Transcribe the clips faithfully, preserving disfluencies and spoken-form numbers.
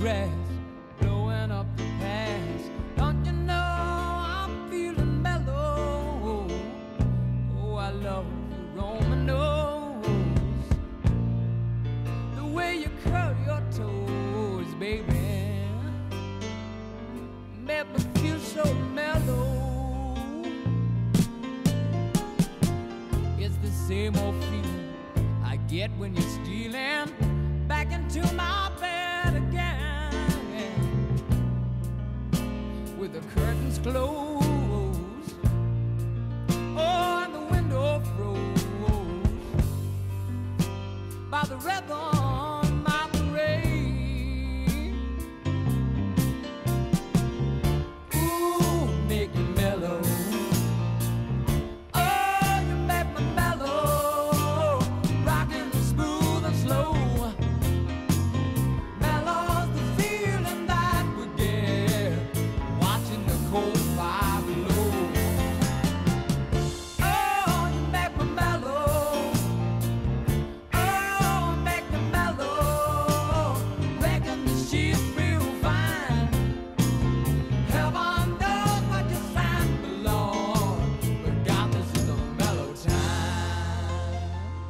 bluegrass blowing up the pass. Don't you know I'm feeling mellow? Oh, I love the Roman nose, the way you curl your toes, baby, make me feel so mellow. It's the same old feeling I get when you're stealing back into my bed again, with the curtains closed, oh, and the window froze by the rhythm of the rain. Ooh, make me mellow. Oh, you make me mellow, rocking smooth and slow. Mellow's the feeling that we get watching the cold fire glow. Oh, you make me mellow. Oh, make me mellow, making the sheets feel fine. Heaven knows what you sang below, but God, this is a mellow time.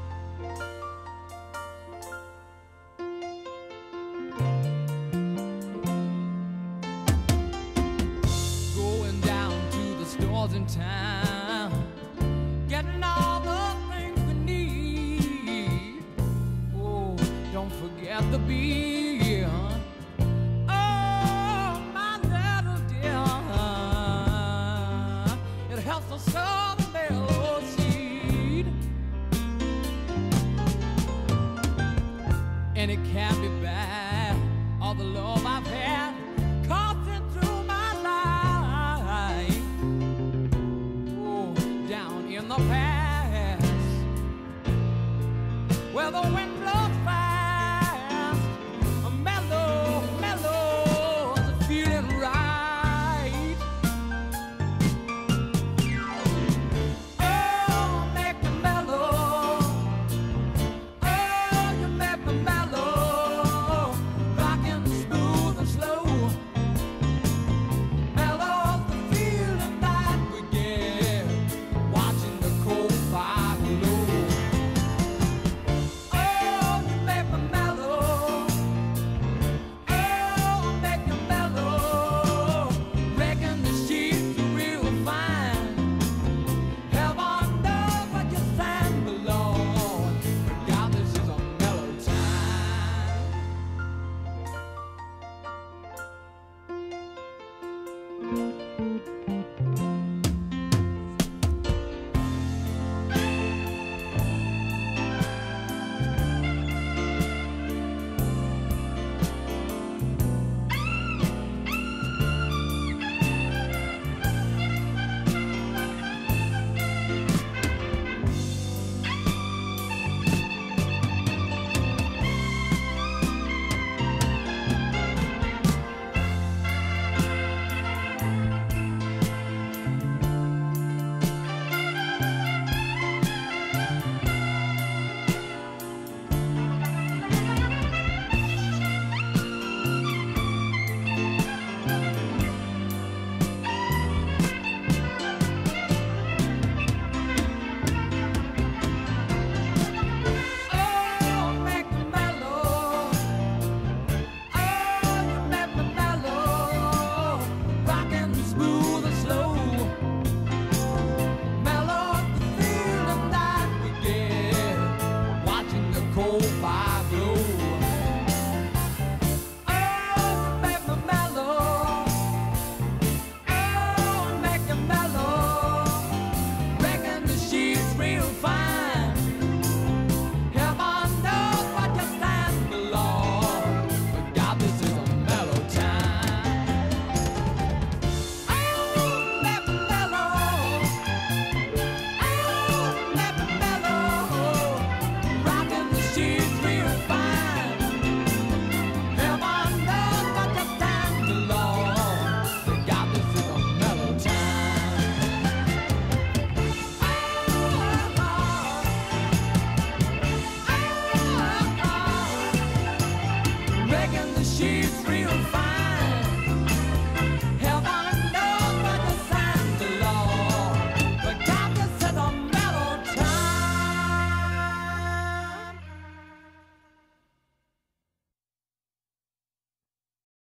Going down to the stores in town, getting all the things we need. Oh, don't forget the beer. Oh, my little dear, it helps us so